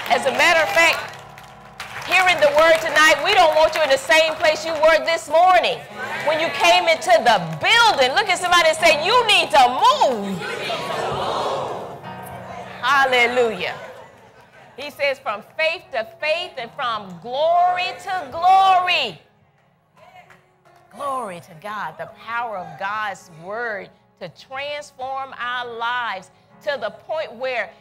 As a matter of fact, hearing the word tonight, we don't want you in the same place you were this morning. When you came into the building, look at somebody and say, you need to move. Hallelujah. He says from faith to faith and from glory to glory. Glory to God, the power of God's word to transform our lives to the point where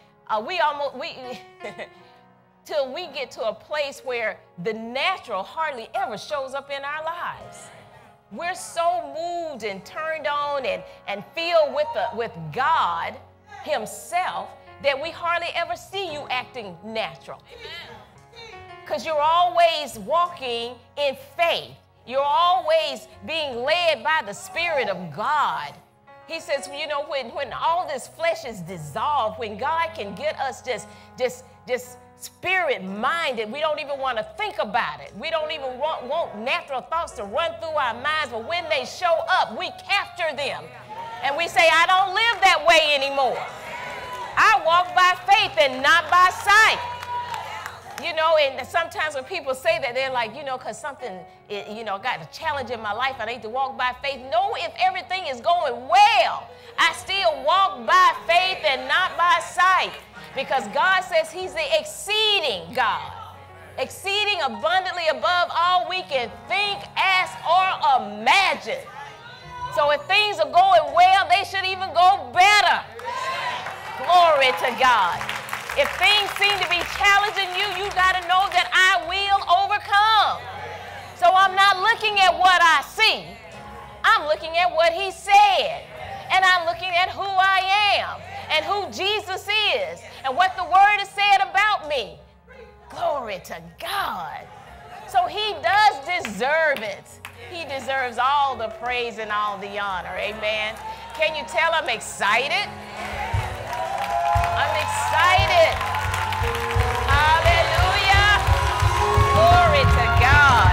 till we get to a place where the natural hardly ever shows up in our lives. We're so moved and turned on and filled with God himself that we hardly ever see you acting natural. Because you're always walking in faith. You're always being led by the Spirit of God. He says, you know, when all this flesh is dissolved, when God can get us just spirit-minded, we don't even want to think about it. We don't even want natural thoughts to run through our minds, but when they show up, we capture them. And we say, I don't live that way anymore. I walk by faith and not by sight. You know, and sometimes when people say that, they're like, you know, because something, you know, got a challenge in my life, I need to walk by faith. No, if everything is going well, I still walk by faith and not by sight. Because God says he's the exceeding God. Exceeding abundantly above all we can think, ask, or imagine. So if things are going well, they should even go better. Glory to God. If things seem to be challenging you, you got to know that I will overcome. So I'm not looking at what I see. I'm looking at what he said. And I'm looking at who I am and who Jesus is and what the word has said about me. Glory to God. So he does deserve it. He deserves all the praise and all the honor. Amen. Can you tell I'm excited? I'm excited. Hallelujah. Glory to God.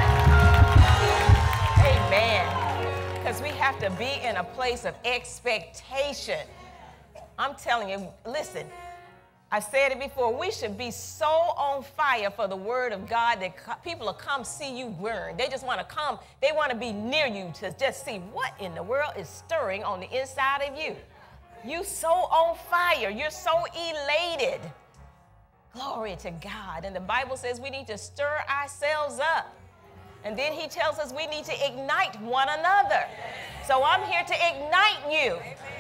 Amen. Because we have to be in a place of expectation. I'm telling you, listen, I've said it before, we should be so on fire for the word of God that people will come see you burn. They just want to come, they want to be near you to just see what in the world is stirring on the inside of you. You so on fire. You're so elated. Glory to God. And the Bible says we need to stir ourselves up. And then he tells us we need to ignite one another. So I'm here to ignite you.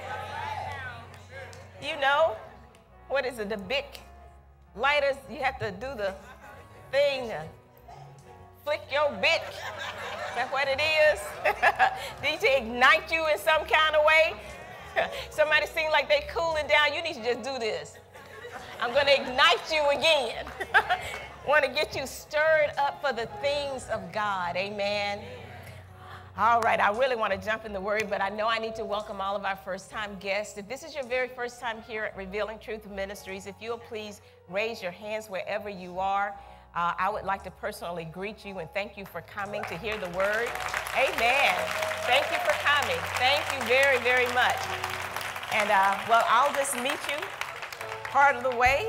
You know, what is it, the big lighters? You have to do the thing, flick your bit. Is that what it is? Need to ignite you in some kind of way. Somebody seems like they cooling down. You need to just do this. I'm going to ignite you again. Want to get you stirred up for the things of God. Amen. All right, I really want to jump in the word, but I know I need to welcome all of our first-time guests. If this is your very first time here at Revealing Truth Ministries, if you'll please raise your hands wherever you are. I would like to personally greet you and thank you for coming to hear the word. Amen. Thank you for coming. Thank you very, very much. And, well, I'll just meet you part of the way.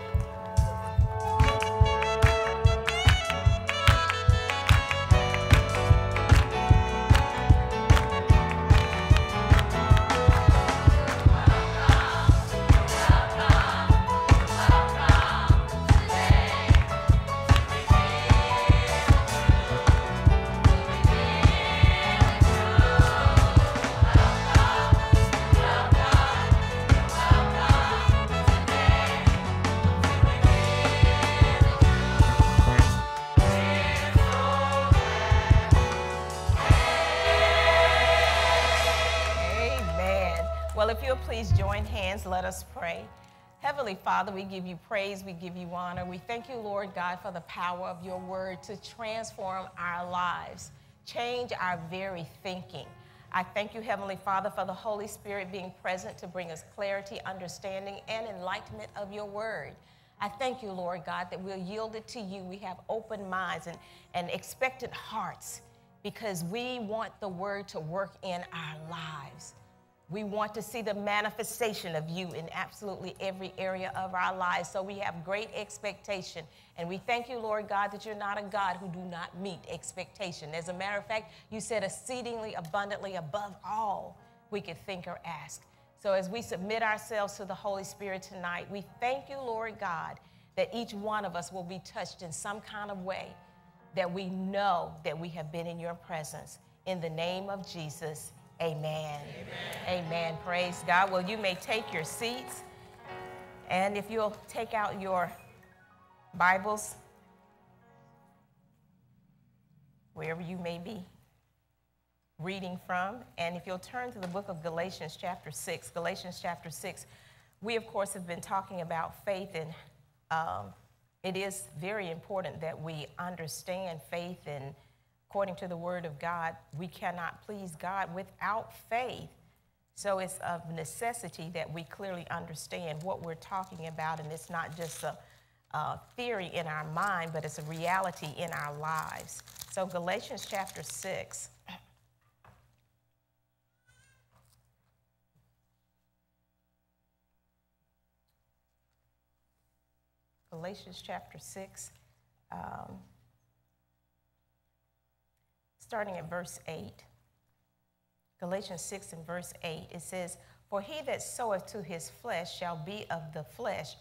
Well, if you'll please join hands, let us pray. Heavenly Father, we give you praise, we give you honor. We thank you, Lord God, for the power of your word to transform our lives, change our very thinking. I thank you, Heavenly Father, for the Holy Spirit being present to bring us clarity, understanding, and enlightenment of your word. I thank you, Lord God, that we'll yield it to you. We have open minds and expectant hearts because we want the word to work in our lives. We want to see the manifestation of you in absolutely every area of our lives. So we have great expectation. And we thank you, Lord God, that you're not a God who do not meet expectation. As a matter of fact, you said exceedingly abundantly above all we could think or ask. So as we submit ourselves to the Holy Spirit tonight, we thank you, Lord God, that each one of us will be touched in some kind of way, that we know that we have been in your presence. In the name of Jesus, amen. Amen. Amen. Praise God. Well, you may take your seats. And if you'll take out your Bibles, wherever you may be reading from, and if you'll turn to the book of Galatians chapter 6. Galatians chapter 6, we, of course, have been talking about faith, and it is very important that we understand faith, and according to the Word of God, we cannot please God without faith. So it's of necessity that we clearly understand what we're talking about, and it's not just a theory in our mind, but it's a reality in our lives. So Galatians chapter 6. Galatians chapter 6. Starting at verse 8. Galatians 6 and verse 8, it says, "For he that soweth to his flesh shall of the flesh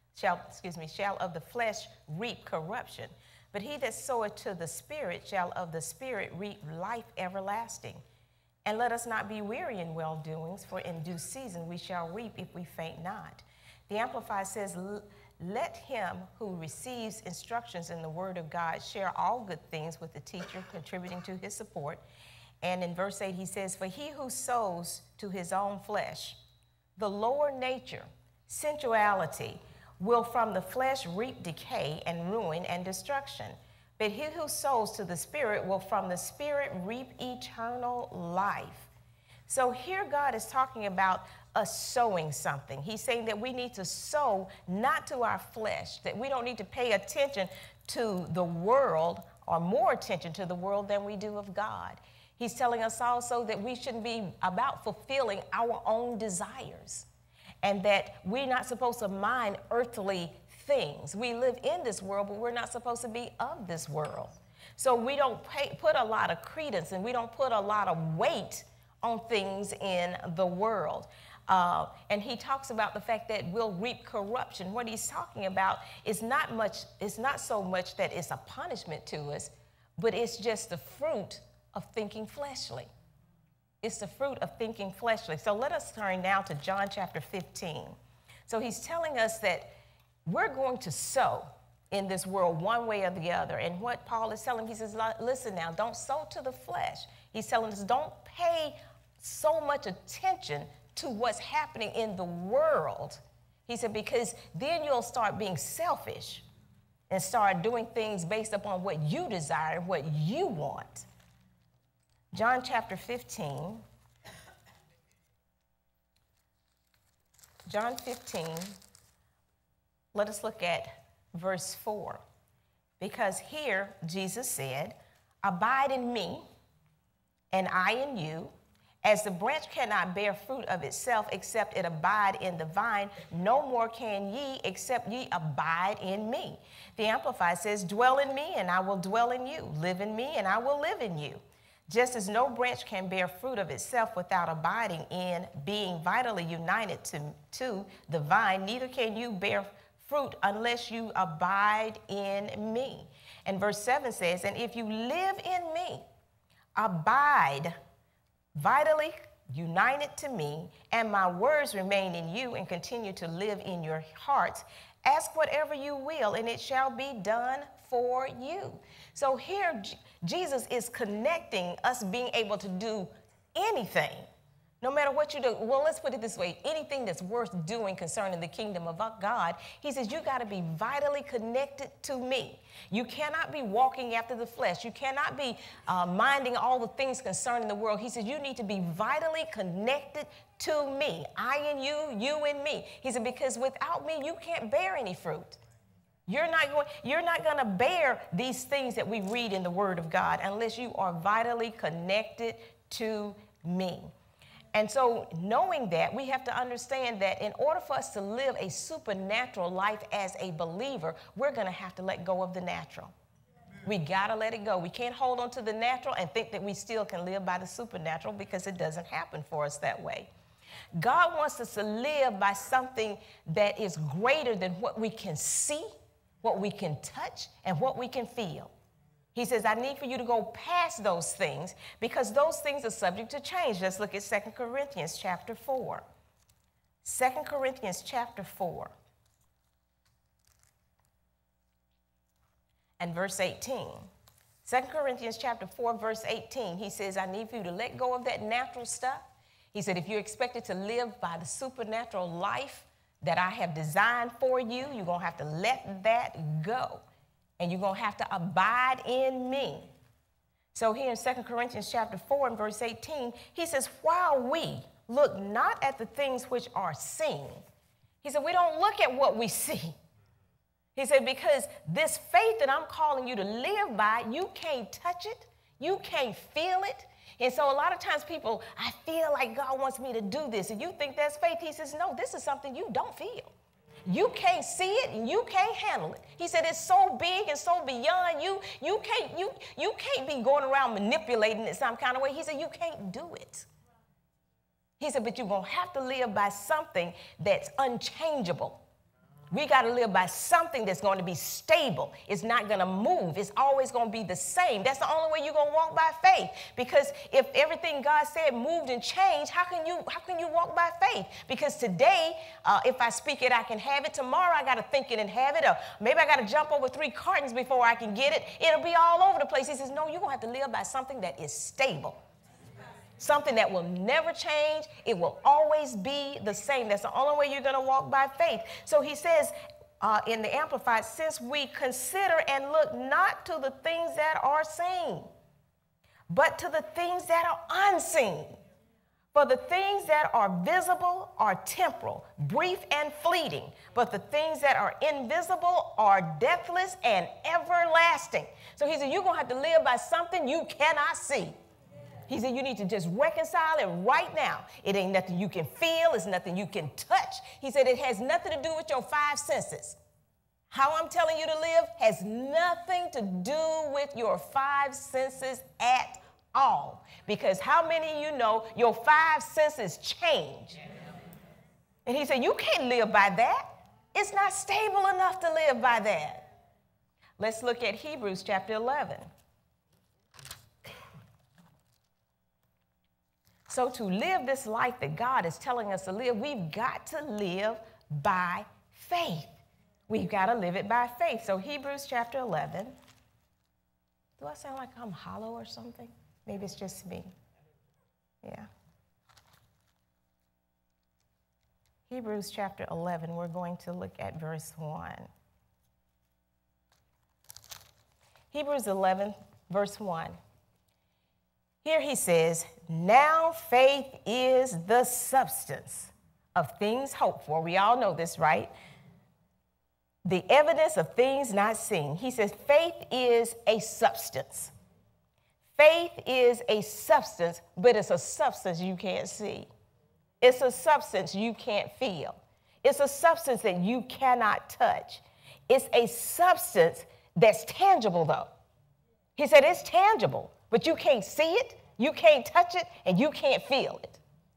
reap corruption. But he that soweth to the Spirit shall of the Spirit reap life everlasting. And let us not be weary in well-doings, for in due season we shall reap if we faint not." The Amplified says, "Let him who receives instructions in the Word of God share all good things with the teacher, contributing to his support." And in verse 8, he says, "For he who sows to his own flesh, the lower nature, sensuality, will from the flesh reap decay and ruin and destruction. But he who sows to the Spirit will from the Spirit reap eternal life." So here God is talking about us sowing something. He's saying that we need to sow not to our flesh, that we don't need to pay attention to the world or more attention to the world than we do of God. He's telling us also that we shouldn't be about fulfilling our own desires, and that we're not supposed to mind earthly things. We live in this world, but we're not supposed to be of this world. So we don't put a lot of credence, and we don't put a lot of weight on things in the world. And he talks about the fact that we'll reap corruption. What he's talking about is not so much that it's a punishment to us, but it's just the fruit of thinking fleshly. It's the fruit of thinking fleshly. So let us turn now to John chapter 15. So he's telling us that we're going to sow in this world one way or the other. And what Paul is telling him, he says, listen now, don't sow to the flesh. He's telling us don't pay so much attention to what's happening in the world. He said, because then you'll start being selfish and start doing things based upon what you desire, what you want. John chapter 15. John 15, let us look at verse 4. Because here Jesus said, "Abide in me, and I in you. As the branch cannot bear fruit of itself except it abide in the vine, no more can ye except ye abide in me." The Amplified says, "Dwell in me, and I will dwell in you. Live in me, and I will live in you. Just as no branch can bear fruit of itself without abiding in, being vitally united to the vine, neither can you bear fruit unless you abide in me." And verse 7 says, "And if you live in me, abide vitally united to me, and my words remain in you and continue to live in your hearts, ask whatever you will, and it shall be done for you." So here Jesus is connecting us being able to do anything, no matter what you do. Well, let's put it this way. Anything that's worth doing concerning the kingdom of God, he says you got to be vitally connected to me. You cannot be walking after the flesh. You cannot be minding all the things concerning the world. He says you need to be vitally connected to me. I in you, you in me. He said, because without me, you can't bear any fruit. You're not going to bear these things that we read in the Word of God unless you are vitally connected to me. And so knowing that, we have to understand that in order for us to live a supernatural life as a believer, we're going to have to let go of the natural. We got to let it go. We can't hold on to the natural and think that we still can live by the supernatural, because it doesn't happen for us that way. God wants us to live by something that is greater than what we can see, what we can touch, and what we can feel. He says, I need for you to go past those things, because those things are subject to change. Let's look at 2 Corinthians chapter 4. 2 Corinthians chapter 4 and verse 18. 2 Corinthians chapter 4, verse 18, he says, I need for you to let go of that natural stuff. He said, if you're expected to live by the supernatural life that I have designed for you, you're going to have to let that go. And you're going to have to abide in me. So here in 2 Corinthians chapter 4 and verse 18, he says, while we look not at the things which are seen. He said, we don't look at what we see. He said, because this faith that I'm calling you to live by, you can't touch it. You can't feel it. And so a lot of times people, I feel like God wants me to do this. And you think that's faith. He says, no, this is something you don't feel. You can't see it and you can't handle it. He said it's so big and so beyond you. You can't be going around manipulating it some kind of way. He said you can't do it. He said, but you're going to have to live by something that's unchangeable. We got to live by something that's going to be stable. It's not going to move. It's always going to be the same. That's the only way you're going to walk by faith. Because if everything God said moved and changed, how can you walk by faith? Because today, if I speak it, I can have it. Tomorrow, I got to think it and have it. Or maybe I got to jump over 3 cartons before I can get it. It'll be all over the place. He says, no, you're going to have to live by something that is stable. Something that will never change. It will always be the same. That's the only way you're going to walk by faith. So he says in the Amplified, since we consider and look not to the things that are seen, but to the things that are unseen. For the things that are visible are temporal, brief and fleeting, but the things that are invisible are deathless and everlasting. So he said, you're going to have to live by something you cannot see. He said, you need to just reconcile it right now. It ain't nothing you can feel. It's nothing you can touch. He said, it has nothing to do with your 5 senses. How I'm telling you to live has nothing to do with your 5 senses at all. Because how many of you know your 5 senses change? And he said, you can't live by that. It's not stable enough to live by that. Let's look at Hebrews chapter 11. So to live this life that God is telling us to live, we've got to live by faith. We've got to live it by faith. So Hebrews chapter 11. Do I sound like I'm hollow or something? Maybe it's just me. Yeah. Hebrews chapter 11, we're going to look at verse 1. Hebrews 11, verse 1. Here he says, now faith is the substance of things hoped for. We all know this, right? The evidence of things not seen. He says faith is a substance. Faith is a substance, but it's a substance you can't see. It's a substance you can't feel. It's a substance that you cannot touch. It's a substance that's tangible, though. He said it's tangible, but you can't see it, you can't touch it, and you can't feel it.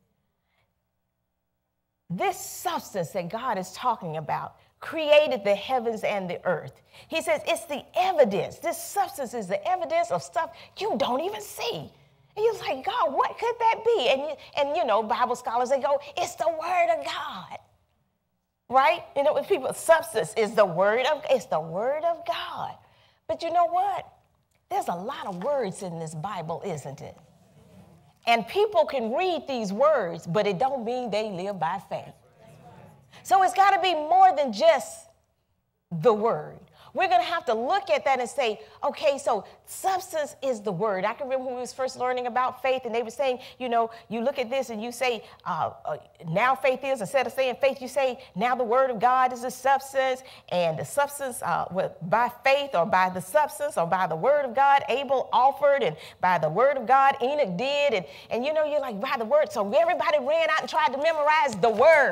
This substance that God is talking about created the heavens and the earth. He says it's the evidence. This substance is the evidence of stuff you don't even see. And you're like, God, what could that be? And you know, Bible scholars, they go, it's the word of God. Right? You know, with people, substance is the word of God. But you know what? There's a lot of words in this Bible, isn't it? And people can read these words, but it don't mean they live by faith. So it's got to be more than just the word. we're going to have to look at that and say, okay, so substance is the word. I can remember when we was first learning about faith, and they were saying, you know, you look at this and you say, now faith is, instead of saying faith, you say, now the word of God is the substance, and the substance by faith or by the substance or by the word of God, Abel offered, and by the word of God, Enoch did, and you know, you're like, by the word. So everybody ran out and tried to memorize the word.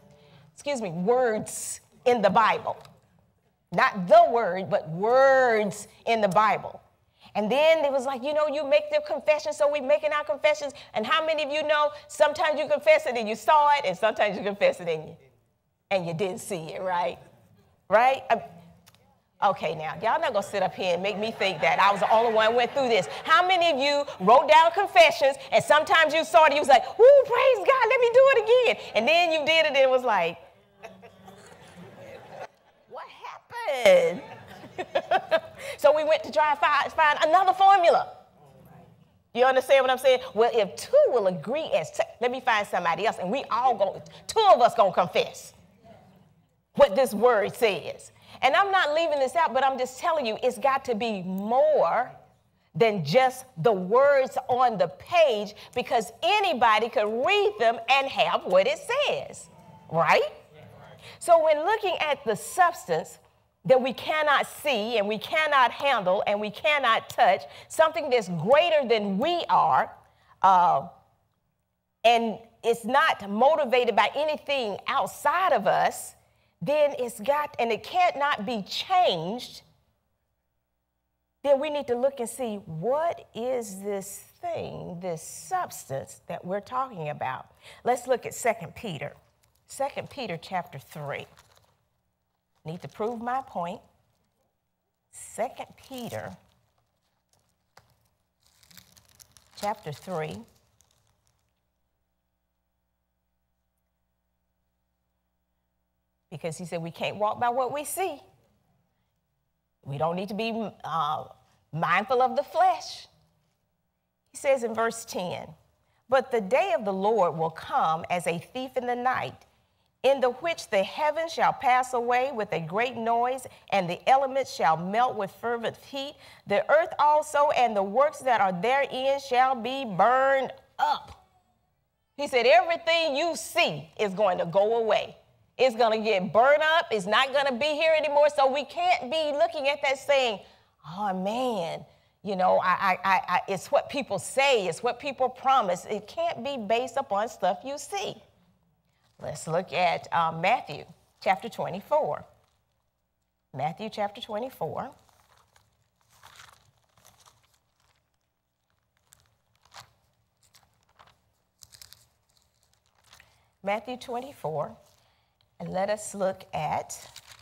Words in the Bible. Not the word, but words in the Bible. And then it was like, you know, you make the confession, so we're making our confessions. And how many of you know sometimes you confess it and you saw it, and sometimes you confess it and you didn't see it, right? Right? Okay, now, y'all not going to sit up here and make me think that I was the only one who went through this. How many of you wrote down confessions, and sometimes you saw it, you was like, ooh, praise God, let me do it again. And then you did it, and it was like, what happened? So we went to try to find another formula. You understand what I'm saying? Well, if two will agree let me find somebody else, and two of us going to confess what this word says. And I'm not leaving this out, but I'm just telling you, it's got to be more than just the words on the page, because anybody could read them and have what it says, right? So when looking at the substance that we cannot see and we cannot handle and we cannot touch, something that's greater than we are, and it's not motivated by anything outside of us, then it cannot be changed, then we need to look and see, what is this thing, this substance that we're talking about? Let's look at 2 Peter. 2 Peter chapter 3. Need to prove my point. 2 Peter chapter 3. Because he said we can't walk by what we see. We don't need to be mindful of the flesh. He says in verse 10, but the day of the Lord will come as a thief in the night, in the which the heavens shall pass away with a great noise, and the elements shall melt with fervent heat. The earth also and the works that are therein shall be burned up. He said everything you see is going to go away. It's going to get burned up. It's not going to be here anymore. So we can't be looking at that saying, oh, man, you know, it's what people say. It's what people promise. It can't be based upon stuff you see. Let's look at Matthew chapter 24. Matthew chapter 24. Matthew 24. And let us look at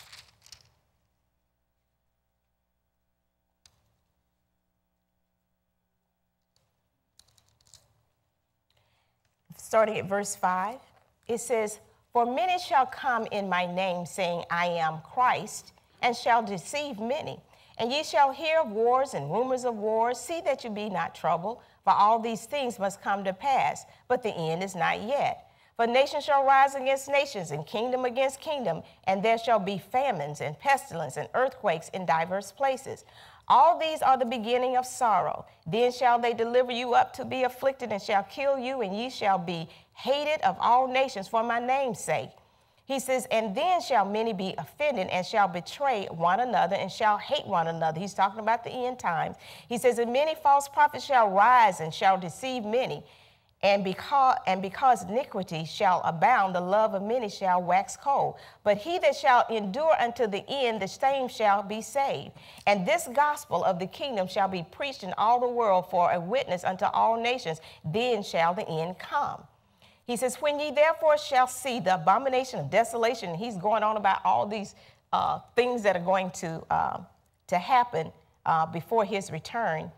starting at verse 5. It says, for many shall come in my name, saying, I am Christ, and shall deceive many. And ye shall hear of wars and rumors of wars. See that you be not troubled, for all these things must come to pass, but the end is not yet. For nation shall rise against nations, and kingdom against kingdom, and there shall be famines and pestilence and earthquakes in diverse places. All these are the beginning of sorrow. Then shall they deliver you up to be afflicted, and shall kill you, and ye shall be hated of all nations for my name's sake. He says, and then shall many be offended, and shall betray one another, and shall hate one another. He's talking about the end times. He says, and many false prophets shall rise and shall deceive many. And because iniquity shall abound, the love of many shall wax cold. But he that shall endure unto the end, the same shall be saved. And this gospel of the kingdom shall be preached in all the world for a witness unto all nations. Then shall the end come. He says, when ye therefore shall see the abomination of desolation, and he's going on about all these things that are going to happen before his return.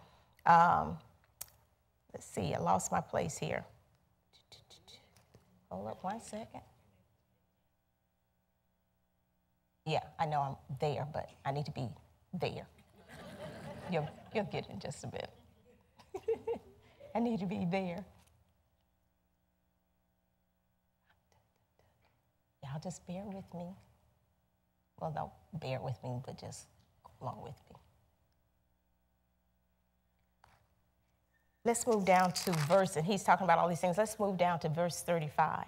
Let's see, I lost my place here. Hold up 1 second. Yeah, I know I'm there, but I need to be there. You'll get it in just a bit. I need to be there. Y'all just bear with me. Well, don't bear with me, but just along with me. Let's move down to verse, and he's talking about all these things. Let's move down to verse 35.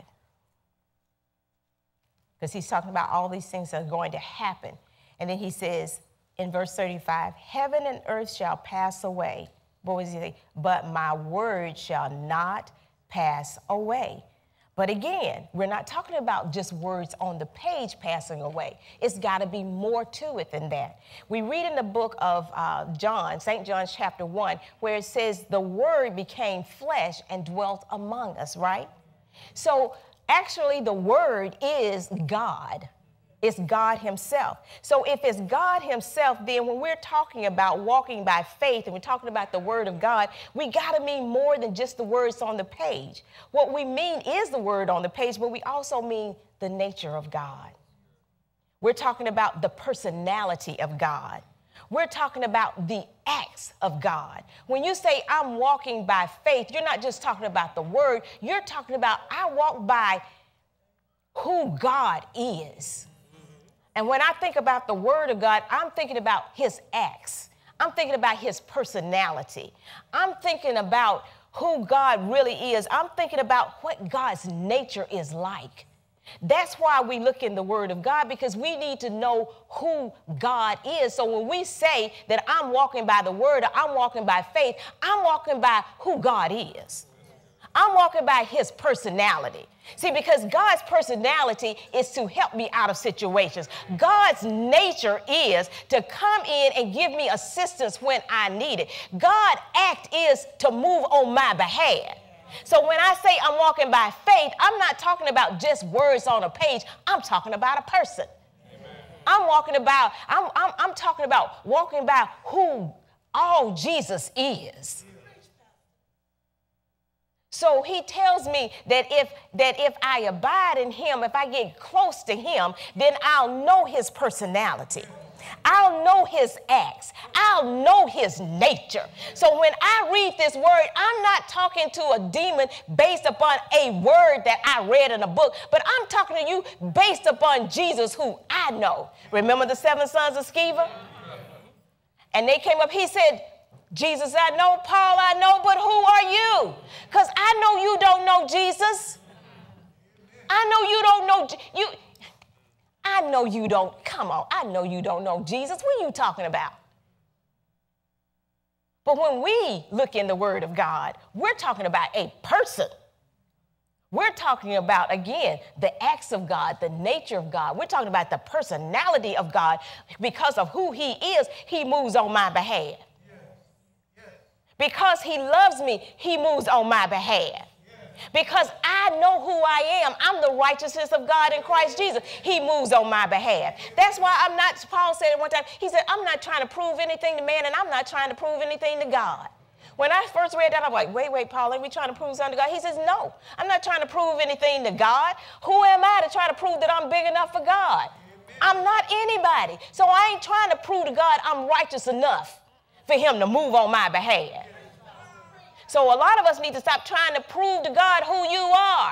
Because he's talking about all these things that are going to happen. And then he says in verse 35, heaven and earth shall pass away. What was he saying? But my word shall not pass away. But again, we're not talking about just words on the page passing away. It's got to be more to it than that. We read in the book of John, St. John chapter 1, where it says the word became flesh and dwelt among us, right? So actually the word is God. It's God himself. So if it's God himself, then when we're talking about walking by faith and we're talking about the word of God, we got to mean more than just the words on the page. What we mean is the word on the page, but we also mean the nature of God. We're talking about the personality of God. We're talking about the acts of God. When you say I'm walking by faith, you're not just talking about the word. You're talking about I walk by who God is. And when I think about the word of God, I'm thinking about his acts. I'm thinking about his personality. I'm thinking about who God really is. I'm thinking about what God's nature is like. That's why we look in the word of God, because we need to know who God is. So when we say that I'm walking by the word, or I'm walking by faith, I'm walking by who God is. I'm walking by his personality. See, because God's personality is to help me out of situations. God's nature is to come in and give me assistance when I need it. God's act is to move on my behalf. So when I say I'm walking by faith, I'm not talking about just words on a page. I'm talking about a person. Amen. I'm talking about walking by who all Jesus is. So he tells me that if I abide in him, if I get close to him, then I'll know his personality. I'll know his acts. I'll know his nature. So when I read this word, I'm not talking to a demon based upon a word that I read in a book, but I'm talking to you based upon Jesus, who I know. Remember the 7 sons of Sceva? And they came up, he said, Jesus I know, Paul I know, but who are you? Because I know you don't know Jesus. I know you don't know you. I know you don't, come on, I know you don't know Jesus. What are you talking about? But when we look in the word of God, we're talking about a person. We're talking about, again, the acts of God, the nature of God. We're talking about the personality of God. Because of who he is, he moves on my behalf. Because he loves me, he moves on my behalf. Because I know who I am. I'm the righteousness of God in Christ Jesus. He moves on my behalf. That's why I'm not, Paul said it one time, he said, I'm not trying to prove anything to man, and I'm not trying to prove anything to God. When I first read that, I'm like, wait, Paul, are we trying to prove something to God? He says, no, I'm not trying to prove anything to God. Who am I to try to prove that I'm big enough for God? I'm not anybody. So I ain't trying to prove to God I'm righteous enough for him to move on my behalf. So a lot of us need to stop trying to prove to God who you are.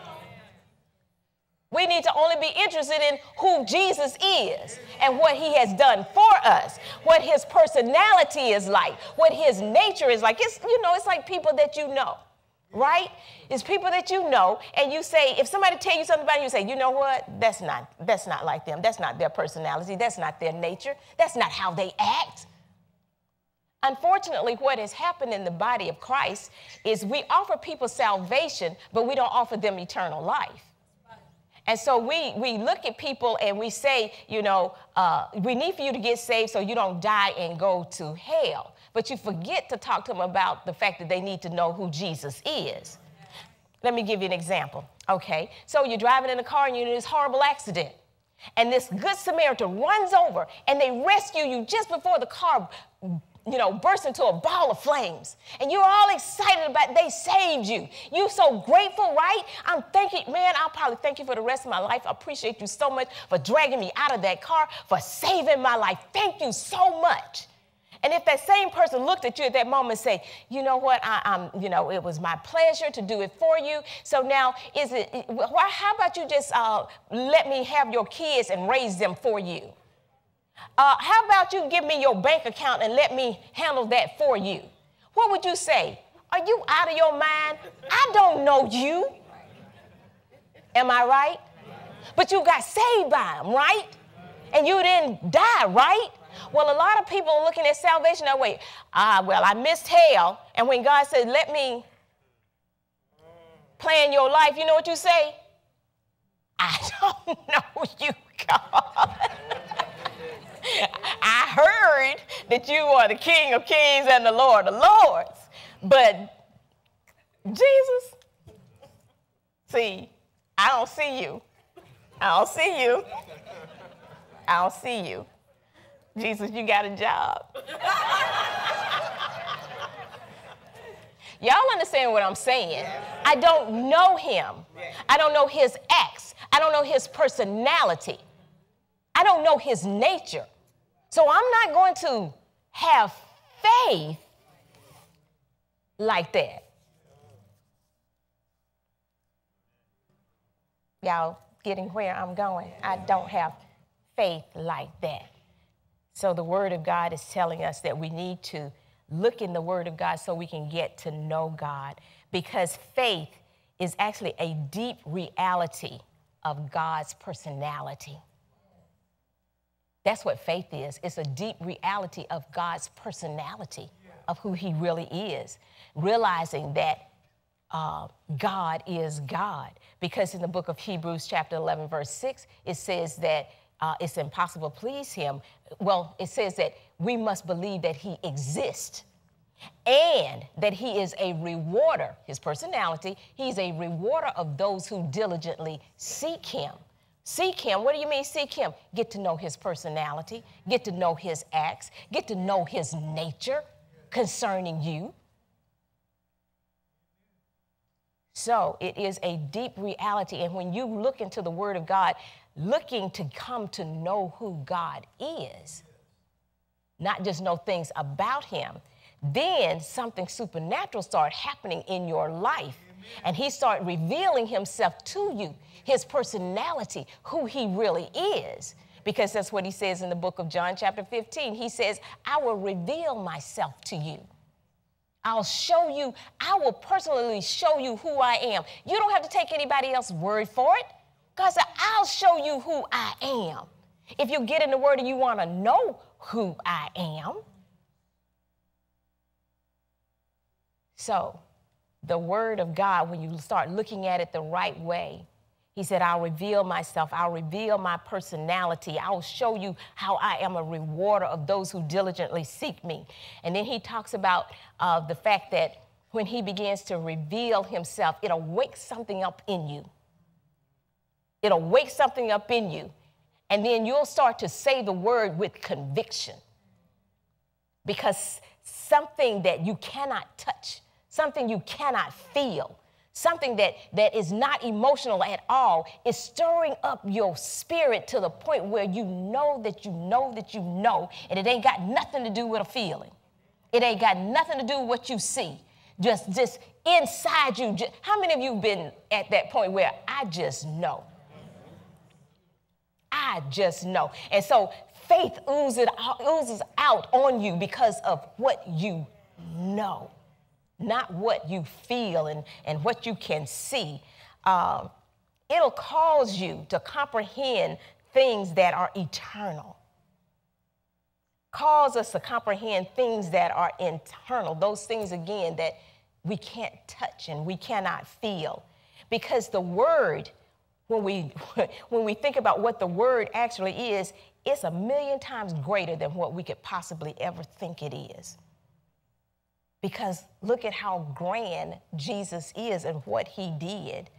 We need to only be interested in who Jesus is and what he has done for us, what his personality is like, what his nature is like. It's, it's like people that you know, right? It's people that you know, and you say, if somebody tell you something about it, you say, you know what? That's not like them. That's not their personality. That's not their nature. That's not how they act. Unfortunately, what has happened in the body of Christ is we offer people salvation, but we don't offer them eternal life. And so we look at people and we say, we need for you to get saved so you don't die and go to hell. But you forget to talk to them about the fact that they need to know who Jesus is. Let me give you an example. Okay, so you're driving in a car and you're in this horrible accident. And this good Samaritan runs over and they rescue you just before the car burst into a ball of flames. And you're all excited about they saved you. You're so grateful, right? I'm thinking, man, I'll probably thank you for the rest of my life. I appreciate you so much for dragging me out of that car, for saving my life. Thank you so much. And if that same person looked at you at that moment and say, you know what, it was my pleasure to do it for you. So now how about you just let me have your kids and raise them for you? How about you give me your bank account and let me handle that for you? What would you say? Are you out of your mind? I don't know you. Am I right? But you got saved by him, right? And you didn't die, right? Well, a lot of people are looking at salvation that way. Well, I missed hell. And when God said, let me plan your life, you know what you say? I don't know you, God. I heard that you are the King of Kings and the Lord of Lords. But Jesus, see, I don't see you. I don't see you. I don't see you. Jesus, you got a job. Y'all understand what I'm saying? I don't know him. I don't know his acts. I don't know his personality. I don't know his nature. So I'm not going to have faith like that. Y'all getting where I'm going? I don't have faith like that. So the Word of God is telling us that we need to look in the Word of God so we can get to know God, because faith is actually a deep reality of God's personality. That's what faith is. It's a deep reality of God's personality, of who he really is, realizing that God is God. Because in the book of Hebrews chapter 11, verse 6, it says that it's impossible to please him. Well, it says that we must believe that he exists and that he is a rewarder. His personality, he's a rewarder of those who diligently seek him. Seek him. What do you mean seek him? Get to know his personality, get to know his acts, get to know his nature concerning you. So it is a deep reality. And when you look into the Word of God, looking to come to know who God is, not just know things about him, then something supernatural started happening in your life. And he started revealing himself to you, his personality, who he really is. Because that's what he says in the book of John chapter 15. He says, I will reveal myself to you. I'll show you, I will personally show you who I am. You don't have to take anybody else's word for it. God said, I'll show you who I am. If you get in the Word and you want to know who I am. So the Word of God, when you start looking at it the right way, he said, I'll reveal myself. I'll reveal my personality. I'll show you how I am a rewarder of those who diligently seek me. And then he talks about the fact that when he begins to reveal himself, it'll wake something up in you. It'll wake something up in you. And then you'll start to say the word with conviction. Because something that you cannot touch, something you cannot feel, something that is not emotional at all is stirring up your spirit to the point where you know that you know that you know, and it ain't got nothing to do with a feeling. It ain't got nothing to do with what you see. Just inside you. How many of you been at that point where I just know? I just know. And so faith oozes out on you because of what you know, not what you feel and what you can see. It'll cause you to comprehend things that are eternal. Cause us to comprehend things that are internal, those things, again, that we can't touch and we cannot feel. Because the Word, when we think about what the Word actually is, it's 1,000,000 times greater than what we could possibly ever think it is. Because look at how grand Jesus is and what he did.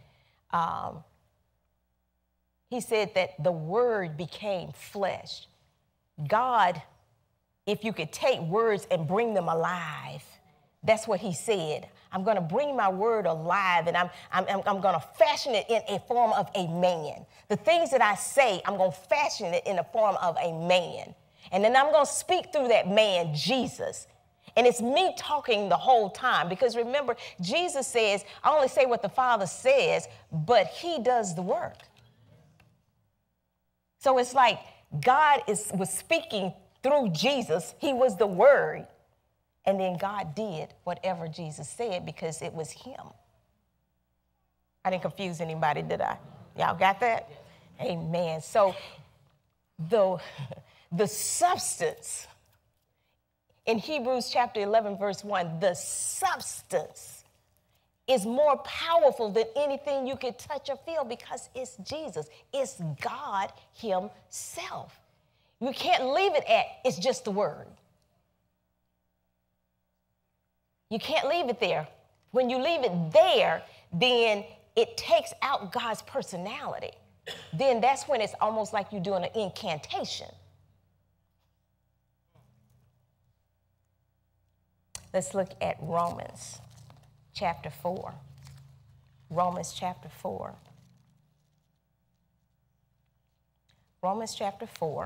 He said that the Word became flesh. God, if you could take words and bring them alive, that's what he said. I'm going to bring my word alive, and I'm going to fashion it in a form of a man. The things that I say, I'm going to fashion it in the form of a man. And then I'm going to speak through that man, Jesus. And it's me talking the whole time, because remember, Jesus says, I only say what the Father says, but he does the work. So it's like God was speaking through Jesus. He was the Word. And then God did whatever Jesus said because it was him. I didn't confuse anybody, did I? Y'all got that? Amen. So the substance in Hebrews chapter 11, verse 1, the substance is more powerful than anything you could touch or feel because it's Jesus. It's God himself. You can't leave it at, it's just the Word. You can't leave it there. When you leave it there, then it takes out God's personality. Then that's when it's almost like you're doing an incantation. Let's look at Romans chapter 4. Romans chapter 4. Romans chapter 4.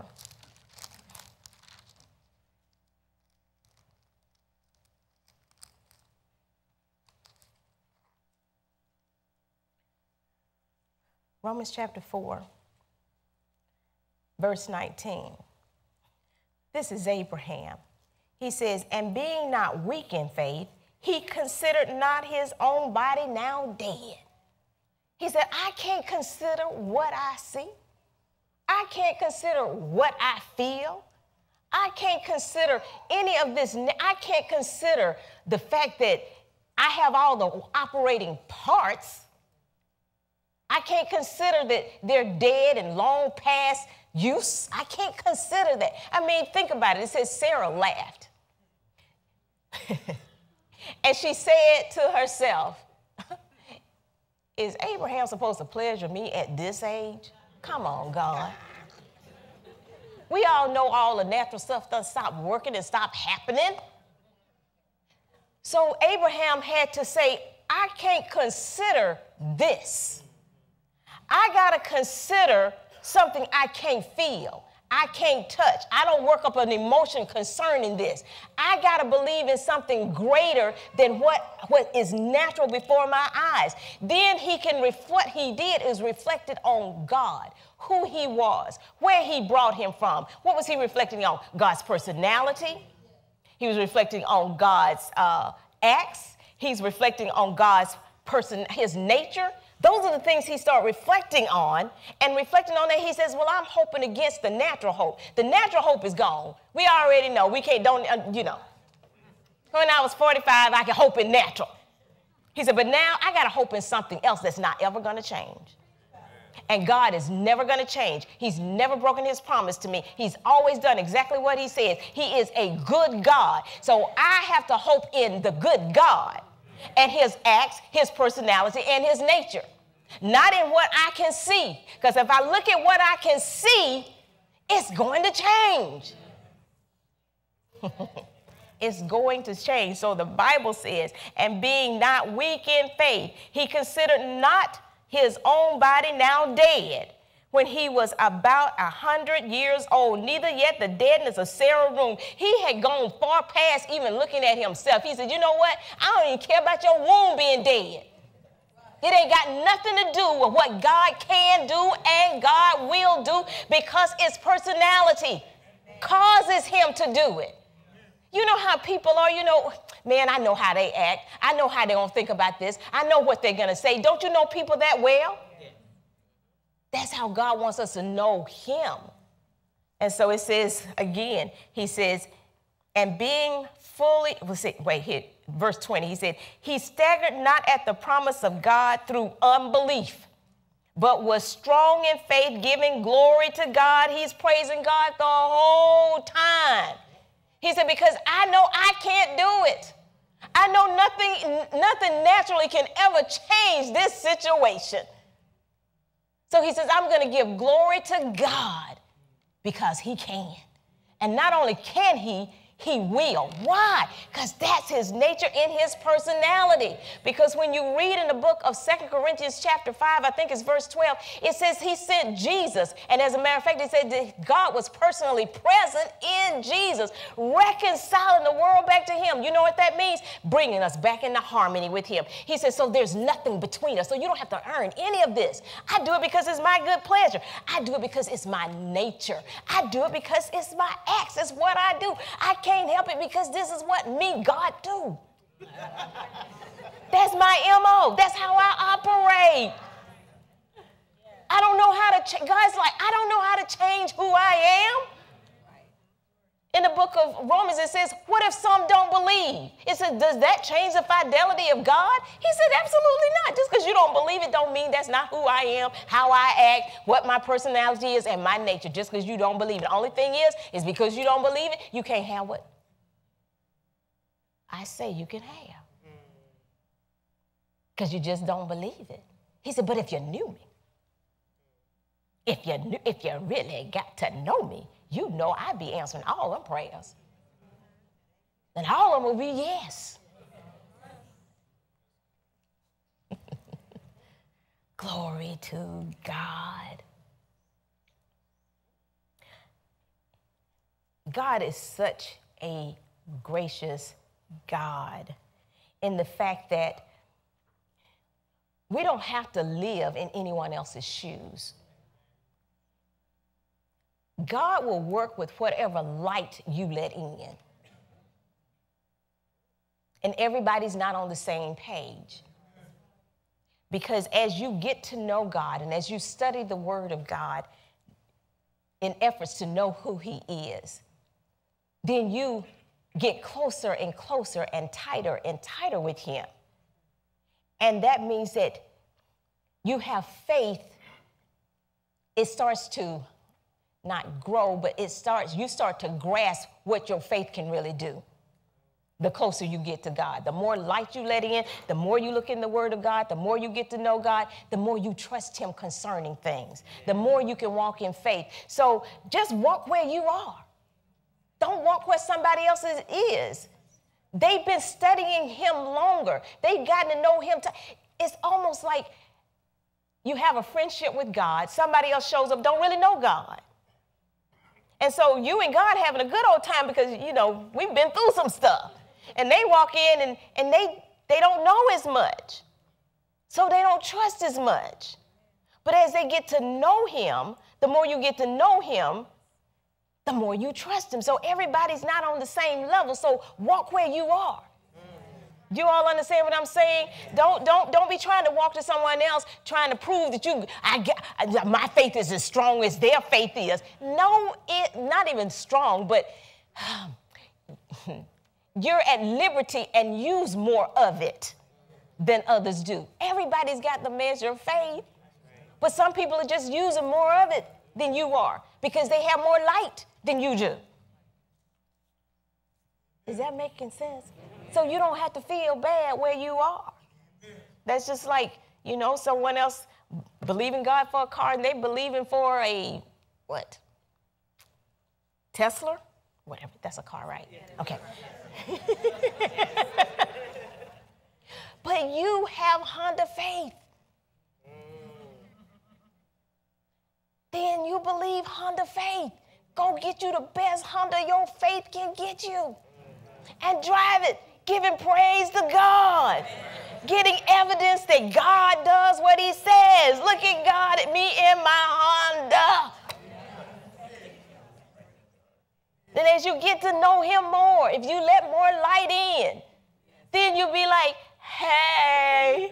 Romans chapter 4, verse 19. This is Abraham. He says, and being not weak in faith, he considered not his own body now dead. He said, I can't consider what I see. I can't consider what I feel. I can't consider any of this. I can't consider the fact that I have all the operating parts. I can't consider that they're dead and long past use. I can't consider that. I mean, think about it. It says Sarah laughed. And she said to herself, is Abraham supposed to pleasure me at this age? Come on, God. We all know all the natural stuff doesn't stop working and stop happening. So Abraham had to say, I can't consider this. I got to consider something I can't feel. I can't touch. I don't work up an emotion concerning this. I got to believe in something greater than what is natural before my eyes. Then what he did is reflected on God, who he was, where he brought him from. What was he reflecting on? God's personality. He was reflecting on God's acts. He's reflecting on God's his nature. Those are the things he started reflecting on, and reflecting on that, he says, well, I'm hoping against the natural hope. The natural hope is gone. We already know. We can't, When I was 45, I could hope in natural. He said, but now I got to hope in something else that's not ever going to change. And God is never going to change. He's never broken his promise to me. He's always done exactly what he says. He is a good God. So I have to hope in the good God and his acts, his personality, and his nature. Not in what I can see. Because if I look at what I can see, it's going to change. It's going to change. So the Bible says, and being not weak in faith, he considered not his own body now dead, when he was about 100 years old, neither yet the deadness of Sarah's womb. He had gone far past even looking at himself. He said, you know what? I don't even care about your womb being dead. It ain't got nothing to do with what God can do and God will do, because his personality causes him to do it. You know how people are, man, I know how they act. I know how they're going to think about this. I know what they're going to say. Don't you know people that well? That's how God wants us to know him. And so it says again, he says, and being fully, verse 20, he said, he staggered not at the promise of God through unbelief, but was strong in faith, giving glory to God. He's praising God the whole time. He said, because I know I can't do it. I know nothing naturally can ever change this situation. So he says, I'm going to give glory to God because he can. And not only can he He will. Why? Because that's his nature in his personality. Because when you read in the book of 2 Corinthians chapter 5, I think it's verse 12, it says he sent Jesus. And as a matter of fact, it said that God was personally present in Jesus, reconciling the world back to him. You know what that means? Bringing us back into harmony with him. He says, so there's nothing between us. So you don't have to earn any of this. I do it because it's my good pleasure. I do it because it's my nature. I do it because it's my acts. It's what I do. I can't help it because this is what me, God, do. That's my MO. That's how I operate. I don't know how to change. God's like, I don't know how to change who I am. In the book of Romans, it says, what if some don't believe? It says, does that change the fidelity of God? He said, absolutely not. Just because you don't believe it don't mean that's not who I am, how I act, what my personality is, and my nature. Just because you don't believe it. The only thing is because you don't believe it, you can't have what I say you can have. Because you just don't believe it. He said, but if you knew me, if you really got to know me, you know I'd be answering all them prayers. And all of them will be yes. Glory to God. God is such a gracious God in the fact that we don't have to live in anyone else's shoes. God will work with whatever light you let in. And everybody's not on the same page. Because as you get to know God and as you study the Word of God in efforts to know who He is, then you get closer and closer and tighter with Him. And that means that you have faith. It starts to not grow, but you start to grasp what your faith can really do. The closer you get to God, the more light you let in, the more you look in the Word of God, the more you get to know God, the more you trust Him concerning things, the more you can walk in faith. So just walk where you are. Don't walk where somebody else is. They've been studying Him longer. They've gotten to know Him. It's almost like you have a friendship with God. Somebody else shows up, don't really know God. And so you and God having a good old time because, we've been through some stuff. And they walk in and they don't know as much. So they don't trust as much. But as they get to know Him, the more you get to know Him, the more you trust Him. So everybody's not on the same level. So walk where you are. You all understand what I'm saying? Don't be trying to walk to someone else trying to prove that my faith is as strong as their faith is. No, not even strong, but you're at liberty and use more of it than others do. Everybody's got the measure of faith, but some people are just using more of it than you are because they have more light than you do. Is that making sense? So you don't have to feel bad where you are. That's just like, someone else believing God for a car and they believing for a, what? Tesla? Whatever, that's a car, right? Okay. But you have Honda faith. Then you believe Honda faith. Go get you the best Honda your faith can get you. And drive it. Giving praise to God. Getting evidence that God does what He says. Look at God at me in my Honda. Then as you get to know Him more, if you let more light in, then you'll be like, hey.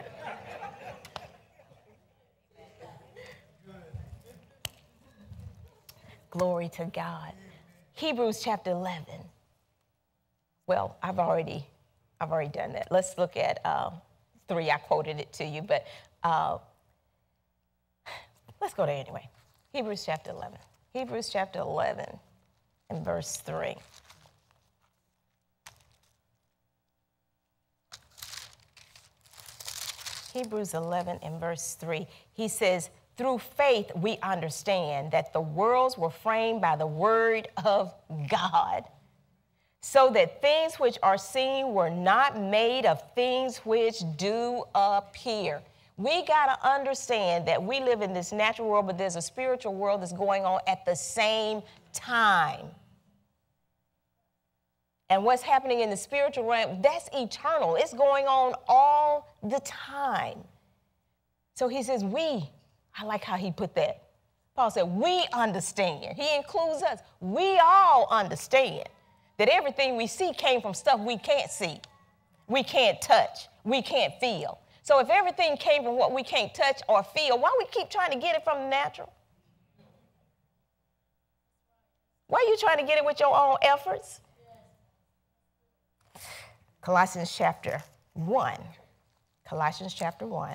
Glory to God. Hebrews chapter 11. Well, I've already done that. Let's look at 3. I quoted it to you, but let's go there anyway. Hebrews chapter 11. Hebrews chapter 11 and verse 3. Hebrews 11 and verse 3. He says, through faith we understand that the worlds were framed by the word of God, so that things which are seen were not made of things which do appear. We got to understand that we live in this natural world, but there's a spiritual world that's going on at the same time. And what's happening in the spiritual realm, that's eternal. It's going on all the time. So he says, I like how he put that. Paul said, we understand. He includes us. We all understand that everything we see came from stuff we can't see, we can't touch, we can't feel. So if everything came from what we can't touch or feel, why we keep trying to get it from the natural? Why are you trying to get it with your own efforts? Colossians chapter 1. Colossians chapter 1.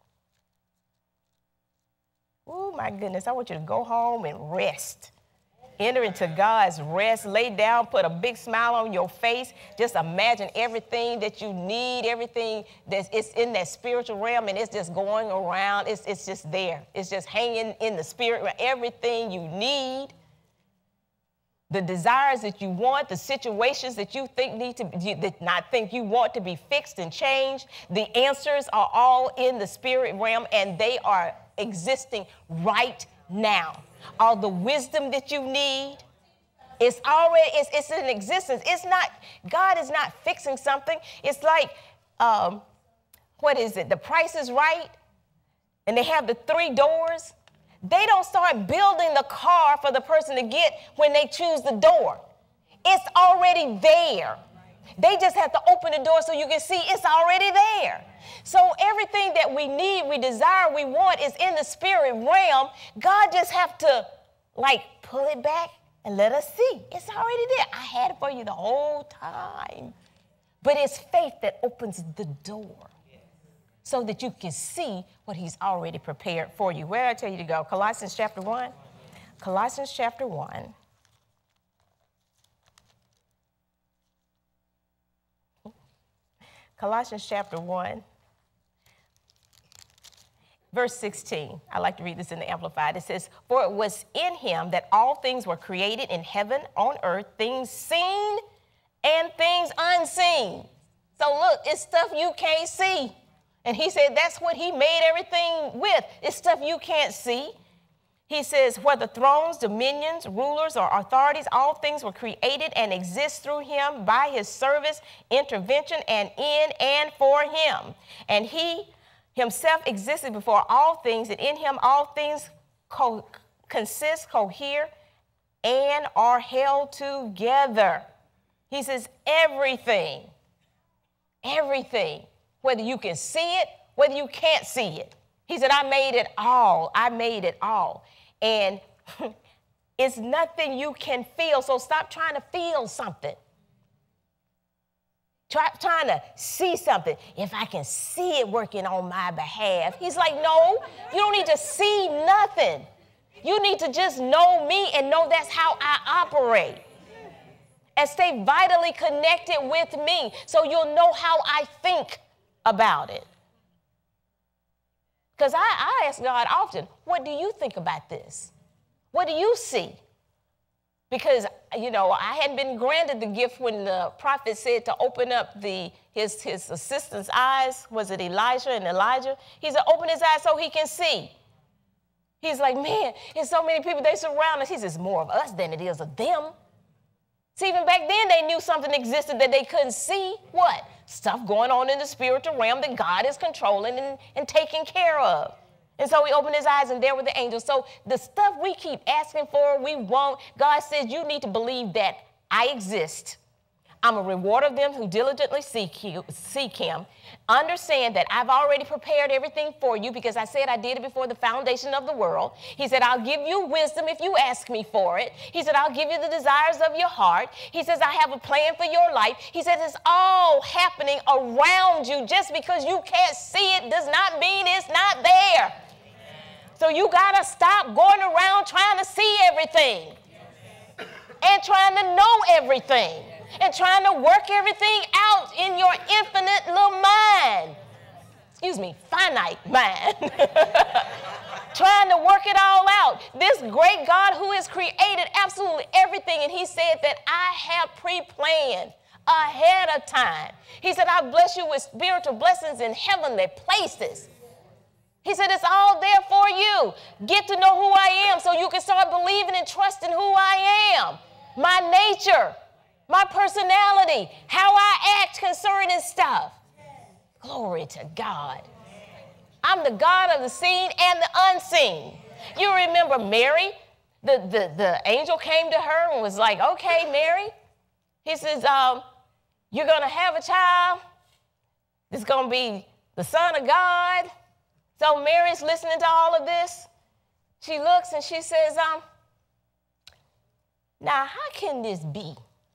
Oh, my goodness. I want you to go home and rest. Enter into God's rest. Lay down. Put a big smile on your face. Just imagine everything that you need, everything it's in that spiritual realm, and it's just going around. It's just there. It's just hanging in the spirit. Everything you need. The desires that you want, the situations that you think you want to be fixed and changed, the answers are all in the spirit realm, and they are existing right now. All the wisdom that you need, it's already, it's in existence. It's not, God is not fixing something. It's like, what is it? The Price is Right, and they have the 3 doors. They don't start building the car for the person to get when they choose the door. It's already there. They just have to open the door so you can see it's already there. So everything that we need, we desire, we want is in the spirit realm. God just have to pull it back and let us see. It's already there. I had it for you the whole time. But it's faith that opens the door so that you can see what he's already prepared for you. Where did I tell you to go? Colossians chapter 1. Colossians chapter 1. Colossians chapter 1, verse 16. I like to read this in the Amplified. It says, for it was in him that all things were created in heaven, on earth, things seen and things unseen. So look, it's stuff you can't see. And he said that's what he made everything with. It's stuff you can't see. He says, whether thrones, dominions, rulers, or authorities, all things were created and exist through him by his service, intervention, and in and for him. And he himself existed before all things, and in him all things consist, cohere, and are held together. He says everything, whether you can see it, whether you can't see it. He said, I made it all. I made it all. And it's nothing you can feel, so stop trying to feel something. Trying to see something. If I can see it working on my behalf. He's like, no, you don't need to see nothing. You need to just know me and know that's how I operate. And stay vitally connected with me so you'll know how I think about it. Because I ask God often, what do you think about this? What do you see? Because, I hadn't been granted the gift when the prophet said to open up his assistant's eyes. Was it Elijah and Elijah? He said, open his eyes so he can see. He's like, man, there's so many people, they surround us. He says, more of us than it is of them. See, even back then they knew something existed that they couldn't see. What? Stuff going on in the spiritual realm that God is controlling and taking care of. And so he opened his eyes, and there were the angels. So the stuff we keep asking for, we want, God says you need to believe that I exist. I'm a rewarder of them who diligently seek him. Understand that I've already prepared everything for you because I said I did it before the foundation of the world. He said, I'll give you wisdom if you ask me for it. He said, I'll give you the desires of your heart. He says, I have a plan for your life. He says, it's all happening around you. Just because you can't see it does not mean it's not there. So you got to stop going around trying to see everything and trying to know everything. And trying to work everything out in your infinite little mind. Finite mind. trying to work it all out. This great God who has created absolutely everything, and he said that I have pre-planned ahead of time. He said, I bless you with spiritual blessings in heavenly places. He said, it's all there for you. Get to know who I am so you can start believing and trusting who I am. My nature, my personality, how I act concerning stuff. Glory to God. I'm the God of the seen and the unseen. You remember Mary? The angel came to her and was like, okay, Mary. He says, you're going to have a child. It's going to be the Son of God. So Mary's listening to all of this. She looks and she says, now how can this be?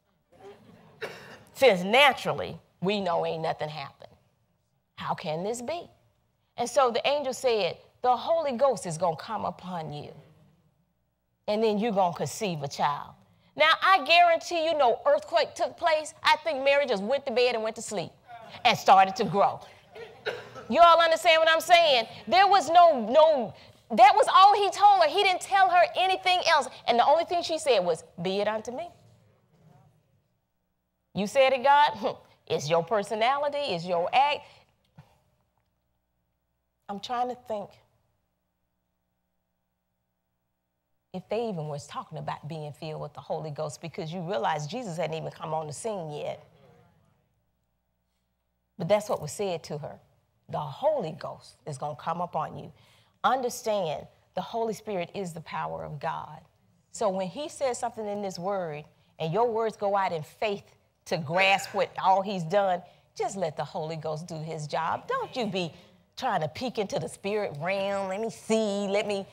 Since naturally we know ain't nothing happened. How can this be? And so the angel said, the Holy Ghost is going to come upon you. And then you're going to conceive a child. Now, I guarantee you no earthquake took place. I think Mary just went to bed and went to sleep and started to grow. You all understand what I'm saying? There was that was all he told her. He didn't tell her anything else. And the only thing she said was, be it unto me. You said it, God? It's your personality. It's your act. I'm trying to think if they even was talking about being filled with the Holy Ghost, because you realize Jesus hadn't even come on the scene yet. But that's what was said to her. The Holy Ghost is going to come upon you. Understand, the Holy Spirit is the power of God. So when he says something in this word and your words go out in faith to grasp what all he's done, just let the Holy Ghost do his job. Don't you be trying to peek into the spirit realm. Let me see.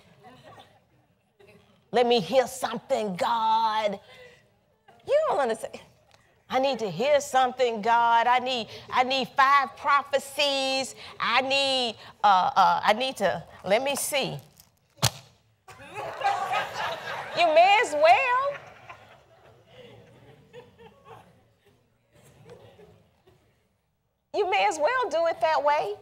Let me hear something, God. You don't understand. I need to hear something, God. I need 5 prophecies. I need to, let me see. You may as well. You may as well do it that way.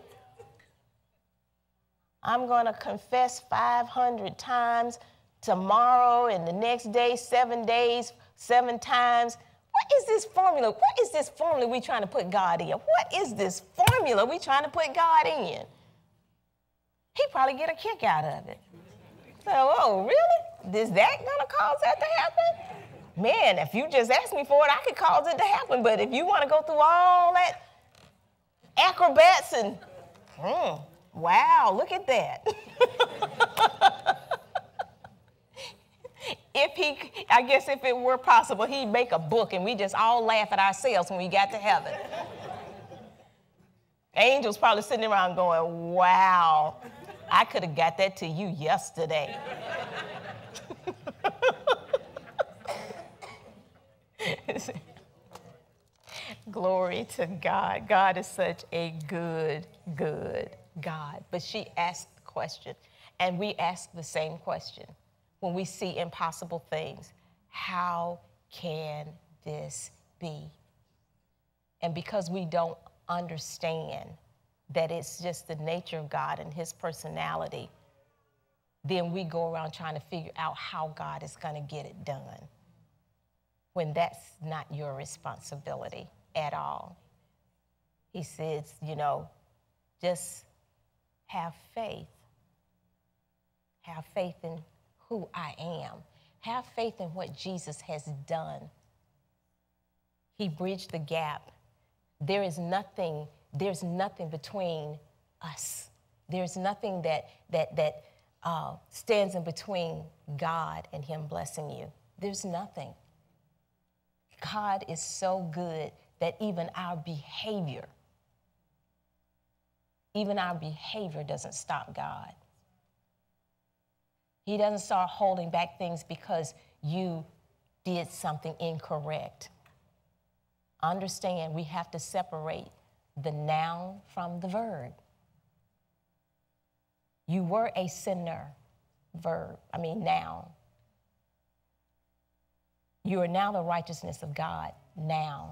I'm going to confess 500 times tomorrow and the next day, 7 days, 7 times. What is this formula? What is this formula we trying to put God in? What is this formula we trying to put God in? He probably get a kick out of it. So, oh, really? Is that going to cause that to happen? Man, if you just ask me for it, I could cause it to happen. But if you want to go through all that acrobats and, wow, look at that. I guess if it were possible, he'd make a book and we just all laugh at ourselves when we got to heaven. Angels probably sitting around going, wow, I could have got that to you yesterday. Glory to God. God is such a good, good God. But she asked the question, and we ask the same question when we see impossible things. How can this be? And because we don't understand that it's just the nature of God and his personality, then we go around trying to figure out how God is going to get it done, when that's not your responsibility at all. He says, just have faith. Have faith in who I am. Have faith in what Jesus has done. He bridged the gap. There's nothing between us. There's nothing that stands in between God and him blessing you. There's nothing. God is so good that even our behavior doesn't stop God. He doesn't start holding back things because you did something incorrect. Understand, we have to separate the noun from the verb. You were a sinner, noun. You are now the righteousness of God, noun.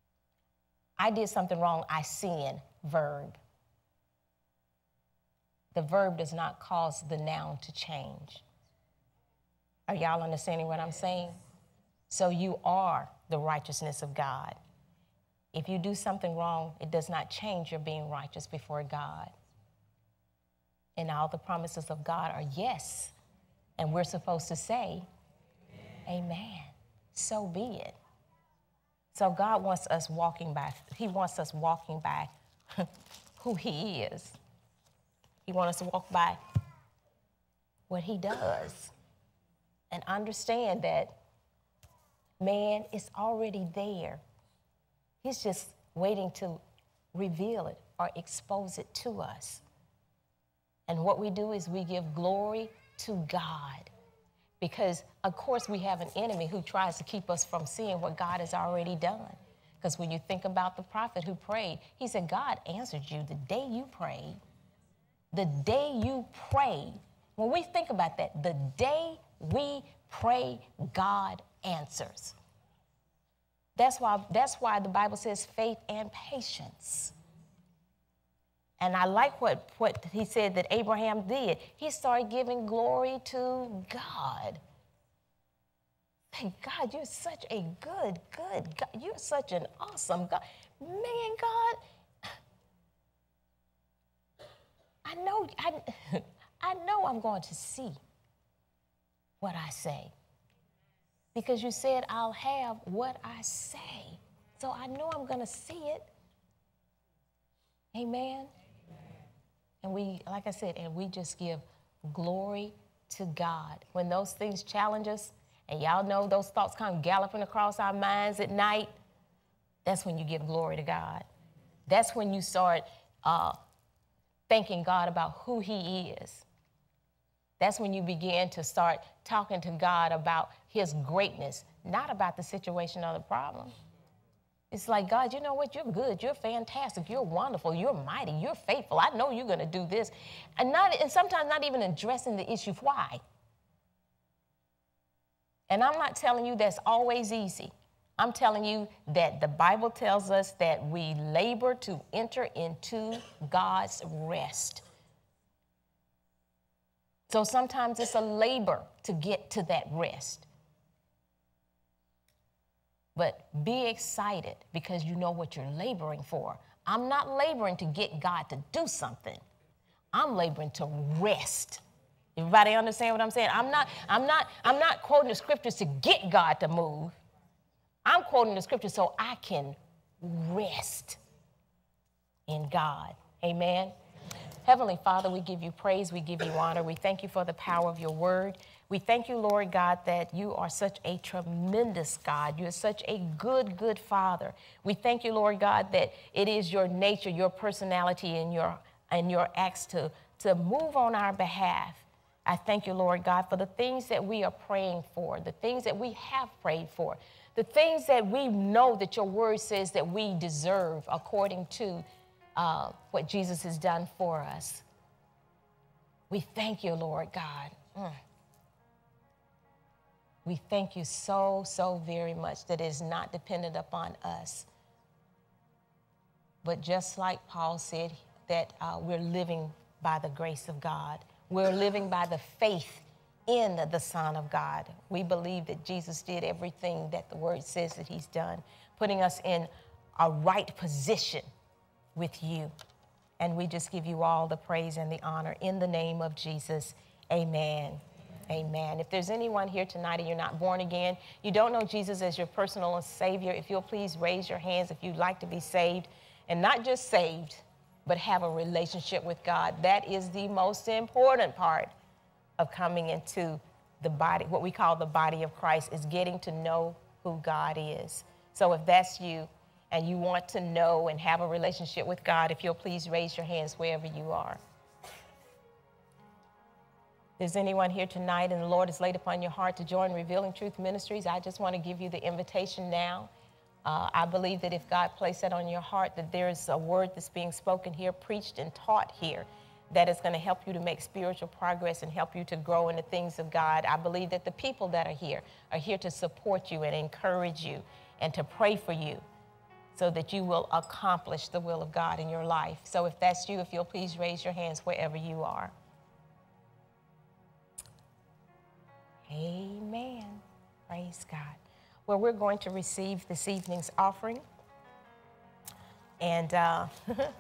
I did something wrong, I sinned, verb. The verb does not cause the noun to change. Are y'all understanding what I'm saying? So you are the righteousness of God. If you do something wrong, it does not change your being righteous before God. And all the promises of God are yes. And we're supposed to say, amen. So be it. So God wants us walking by, he wants us walking by who he is. He wants us to walk by what he does and understand that, man, it's already there. He's just waiting to reveal it or expose it to us. And what we do is we give glory to God. Because, of course, we have an enemy who tries to keep us from seeing what God has already done. Because when you think about the prophet who prayed, he said, God answered you the day you prayed. The day you prayed. When we think about that, the day we pray, God answers. That's why the Bible says faith and patience. And I like what he said that Abraham did. He started giving glory to God. Thank God, you're such a good God. You're such an awesome God. Man, God, I know I'm going to see what I say. Because you said I'll have what I say. So I know I'm going to see it. Amen. And we, like I said, and we just give glory to God. When those things challenge us, and y'all know those thoughts come galloping across our minds at night, that's when you give glory to God. That's when you start thanking God about who he is. That's when you begin to start talking to God about his greatness, not about the situation or the problem. It's like, God, you know what? You're good. You're fantastic. You're wonderful. You're mighty. You're faithful. I know you're going to do this. And sometimes not even addressing the issue. Why? And I'm not telling you that's always easy. I'm telling you that the Bible tells us that we labor to enter into God's rest. So sometimes it's a labor to get to that rest. But be excited because you know what you're laboring for. I'm not laboring to get God to do something. I'm laboring to rest. Everybody understand what I'm saying? I'm not quoting the scriptures to get God to move. I'm quoting the scriptures so I can rest in God. Amen. Heavenly Father, we give you praise, we give you honor. We thank you for the power of your word. We thank you, Lord God, that you are such a tremendous God. You are such a good, good Father. We thank you, Lord God, that it is your nature, your personality, and your acts to move on our behalf. I thank you, Lord God, for the things that we are praying for, the things that we have prayed for, the things that we know that your word says that we deserve according to what Jesus has done for us. We thank you, Lord God. We thank you so, so very much that it is not dependent upon us. But just like Paul said, that we're living by the grace of God. We're living by the faith in the Son of God. We believe that Jesus did everything that the word says that he's done, putting us in a right position with you. And we just give you all the praise and the honor in the name of Jesus. Amen. Amen. If there's anyone here tonight and you're not born again, you don't know Jesus as your personal Savior, if you'll please raise your hands if you'd like to be saved, and not just saved, but have a relationship with God. That is the most important part of coming into the body, what we call the body of Christ, is getting to know who God is. So if that's you and you want to know and have a relationship with God, if you'll please raise your hands wherever you are. If there's anyone here tonight and the Lord has laid upon your heart to join Revealing Truth Ministries, I just want to give you the invitation now. I believe that if God placed that on your heart, that there is a word that's being spoken here, preached and taught here, that is going to help you to make spiritual progress and help you to grow in the things of God. I believe that the people that are here to support you and encourage you and to pray for you. so that you will accomplish the will of God in your life. So if that's you, if you'll please raise your hands wherever you are. Amen. Praise God. Well, we're going to receive this evening's offering. And I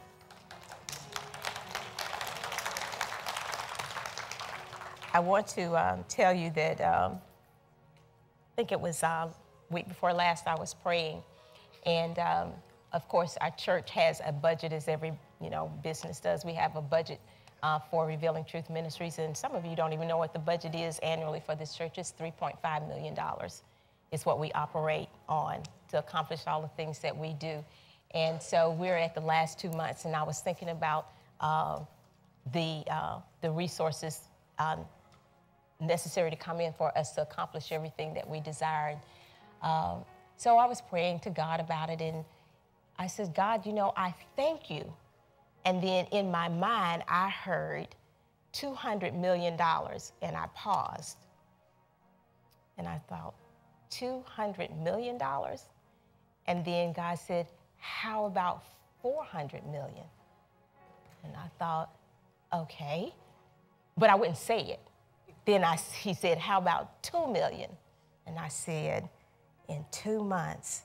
want to tell you that I think it was week before last I was praying. And of course, our church has a budget, as every business does. We have a budget for Revealing Truth Ministries. And some of you don't even know what the budget is annually for this church. It's $3.5 million is what we operate on to accomplish all the things that we do. And so we're at the last 2 months, and I was thinking about the resources necessary to come in for us to accomplish everything that we desired. So I was praying to God about it, and I said, God, I thank you. And then in my mind, I heard $200 million, and I paused. And I thought, $200 million? And then God said, how about 400 million? And I thought, okay, but I wouldn't say it. Then he said, how about 2 million? And I said, in 2 months,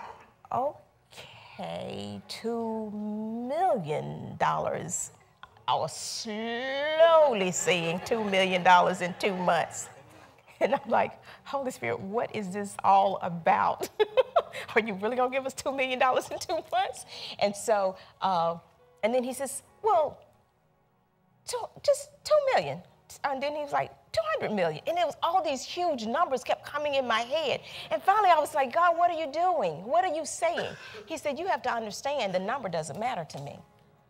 okay, $2 million. I was slowly saying $2 million in 2 months. And I'm like, Holy Spirit, what is this all about? Are you really going to give us $2 million in 2 months? And so, and then he says, well, just 2 million. And then he was like, 200 million. And it was all these huge numbers kept coming in my head. And finally I was like, God, what are you doing? What are you saying? He said, you have to understand the number doesn't matter to me.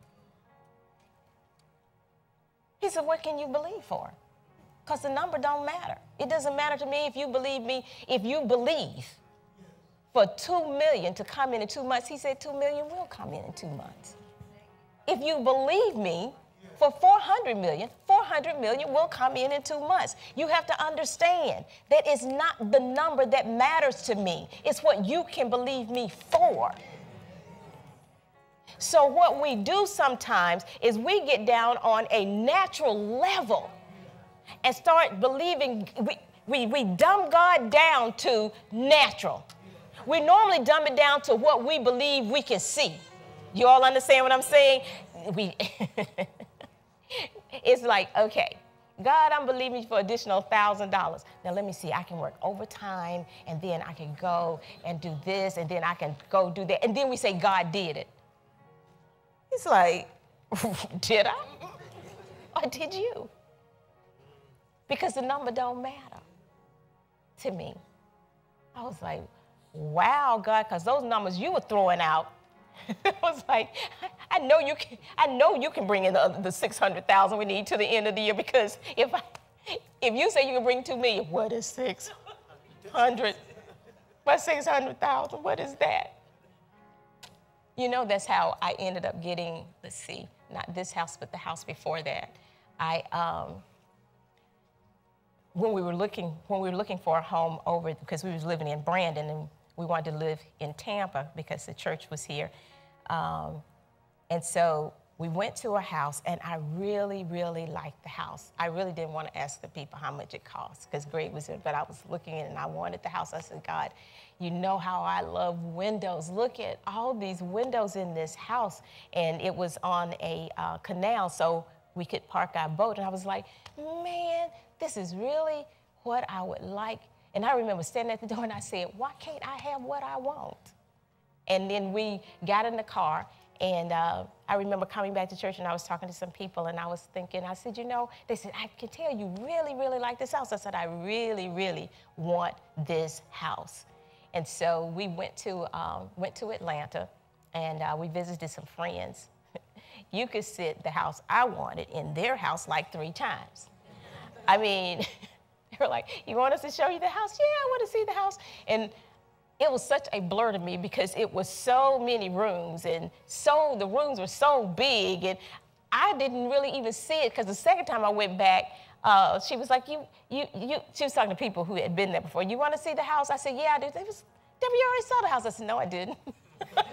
He said, what can you believe for? Because the number don't matter. It doesn't matter to me if you believe me. If you believe for 2 million to come in 2 months, he said 2 million will come in 2 months. If you believe me for 400 million will come in 2 months. You have to understand that it's not the number that matters to me. It's what you can believe me for. So what we do sometimes is we get down on a natural level and start believing, we dumb God down to natural. We normally dumb it down to what we believe we can see. You all understand what I'm saying? It's like, okay, God, I'm believing you for additional $1,000. Now let me see, I can work overtime, and then I can go and do this, and then I can go do that. And then we say God did it. It's like, did I? Or did you? Because the number don't matter to me. I was like, wow, God, because those numbers you were throwing out, I was like, I know you can bring in the 600,000 we need to the end of the year, because if you say you can bring 2 million, what is 600? What's 600,000? What is that? That's how I ended up getting, let's see, not this house, but the house before that. When we were looking for a home over, because we was living in Brandon and we wanted to live in Tampa because the church was here. And so we went to a house, and I really, really liked the house. I really didn't want to ask the people how much it cost, because Greg was there, but I was looking in and I wanted the house. I said, God, you know how I love windows. Look at all these windows in this house. And it was on a canal, so we could park our boat. And I was like, man, this is really what I would like. And I remember standing at the door and I said, why can't I have what I want? And then we got in the car, and I remember coming back to church, and I was talking to some people, and I was thinking, I said, they said, I can tell you really, really like this house. I said, I really, really want this house. And so we went to Atlanta, and we visited some friends. You could sit the house I wanted in their house like 3 times. I mean, they were like, you want us to show you the house? Yeah, I want to see the house. And it was such a blur to me, because it was so many rooms, and the rooms were so big, and I didn't really even see it, because the second time I went back, she was like, she was talking to people who had been there before. You want to see the house? I said, yeah, I do. They was, Deborah, you already saw the house. I said, no, I didn't.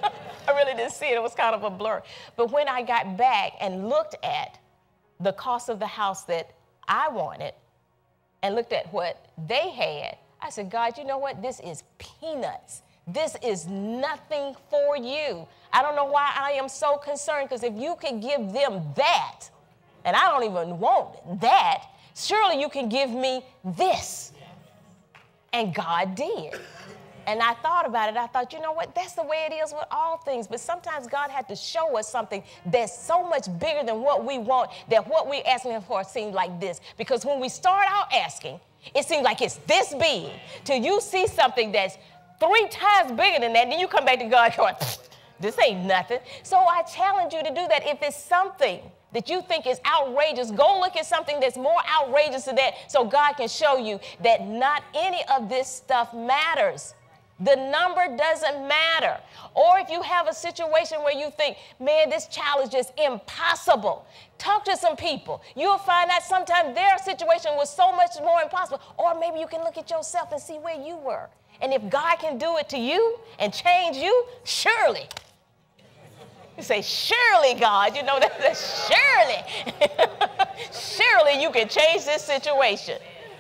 I really didn't see it. It was kind of a blur. But when I got back and looked at the cost of the house that I wanted and looked at what they had, I said, God, you know what? This is peanuts. This is nothing for you. I don't know why I am so concerned, because if you can give them that, and I don't even want that, surely you can give me this. And God did. And I thought about it. I thought, you know what? That's the way it is with all things. But sometimes God had to show us something that's so much bigger than what we want, that what we're asking Him for seems like this. Because when we start out asking, it seems like it's this big. Till you see something that's 3 times bigger than that, then you come back to God going, this ain't nothing. So I challenge you to do that. If it's something that you think is outrageous, go look at something that's more outrageous than that, so God can show you that not any of this stuff matters. The number doesn't matter. Or if you have a situation where you think, man, this child is just impossible, talk to some people. You'll find out sometimes their situation was so much more impossible. Or maybe you can look at yourself and see where you were. And if God can do it to you and change you, surely. You say, surely, God, you know, that's surely. Surely you can change this situation.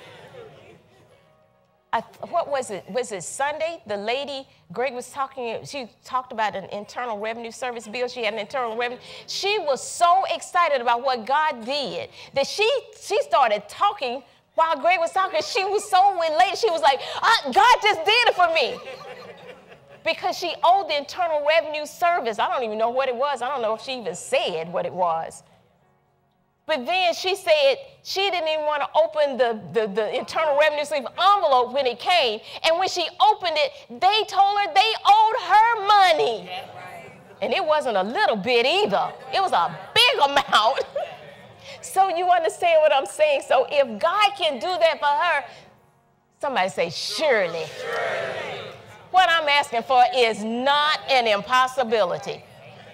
What was it? Was it Sunday? The lady, Greg was talking, she talked about an Internal Revenue Service bill. She had an internal revenue. She was so excited about what God did that she started talking while Greg was talking. She was so elated. She was like, God just did it for me. Because she owed the Internal Revenue Service. I don't even know what it was. I don't know if she even said what it was. But then she said she didn't even want to open the Internal Revenue Service envelope when it came. And when she opened it, they told her they owed her money. And it wasn't a little bit either. It was a big amount. So you understand what I'm saying? So if God can do that for her, somebody say, surely. What I'm asking for is not an impossibility.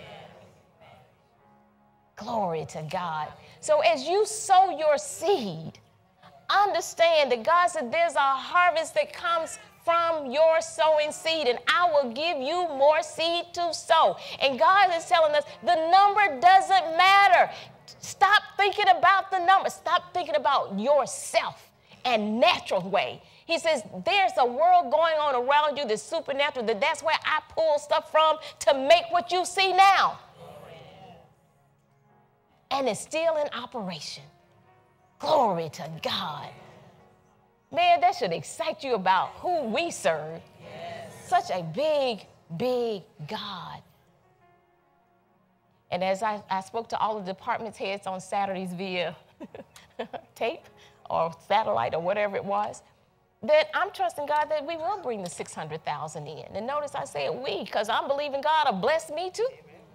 Glory to God. So as you sow your seed, understand that God said there's a harvest that comes from your sowing seed, and I will give you more seed to sow. And God is telling us the number doesn't matter. Stop thinking about the number. Stop thinking about yourself and natural way. He says there's a world going on around you that's supernatural, that's where I pull stuff from to make what you see now. And it's still in operation. Glory to God. Man, that should excite you about who we serve. Yes. Such a big, big God. And as I spoke to all the department heads on Saturdays via tape or satellite or whatever it was, that I'm trusting God that we will bring the 600,000 in. And notice I said we, because I'm believing God will bless me too.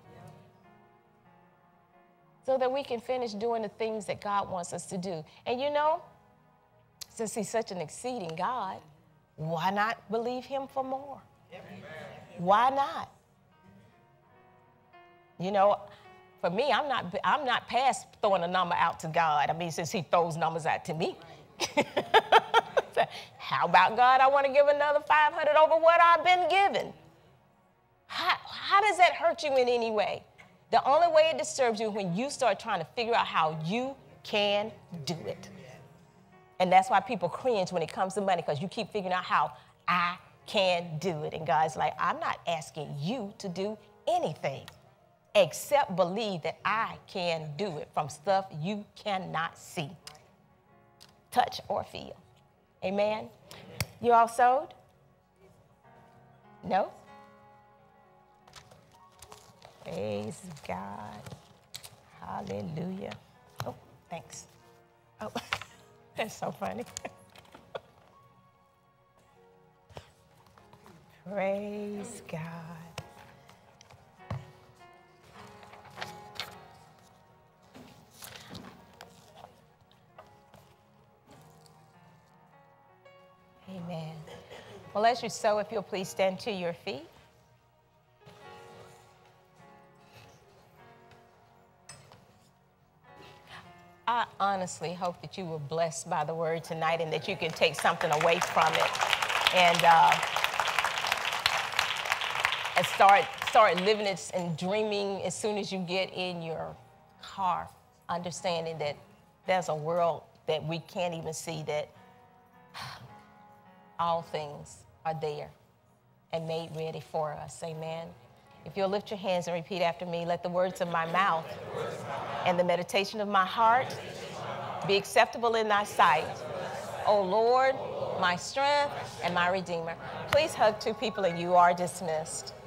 So that we can finish doing the things that God wants us to do. And you know, since He's such an exceeding God, why not believe Him for more? Why not? You know, for me, I'm not past throwing a number out to God. I mean, since He throws numbers out to me. So, how about God? I want to give another 500 over what I've been given. How does that hurt you in any way? The only way it disturbs you is when you start trying to figure out how you can do it. And that's why people cringe when it comes to money, because you keep figuring out how I can do it. And God's like, I'm not asking you to do anything except believe that I can do it from stuff you cannot see, touch, or feel. Amen? You all sowed? No? Praise God. Hallelujah. Oh, thanks. Oh, that's so funny. Praise God. Amen. Well, as you sow, if you'll please stand to your feet. I honestly hope that you were blessed by the word tonight and that you can take something away from it and start start living it and dreaming as soon as you get in your car, understanding that there's a world that we can't even see, that all things are there and made ready for us. Amen. If you'll lift your hands and repeat after me, let the words of my mouth and the meditation of my heart be acceptable in thy sight. O Lord, my strength and my redeemer. Please hug two people and you are dismissed.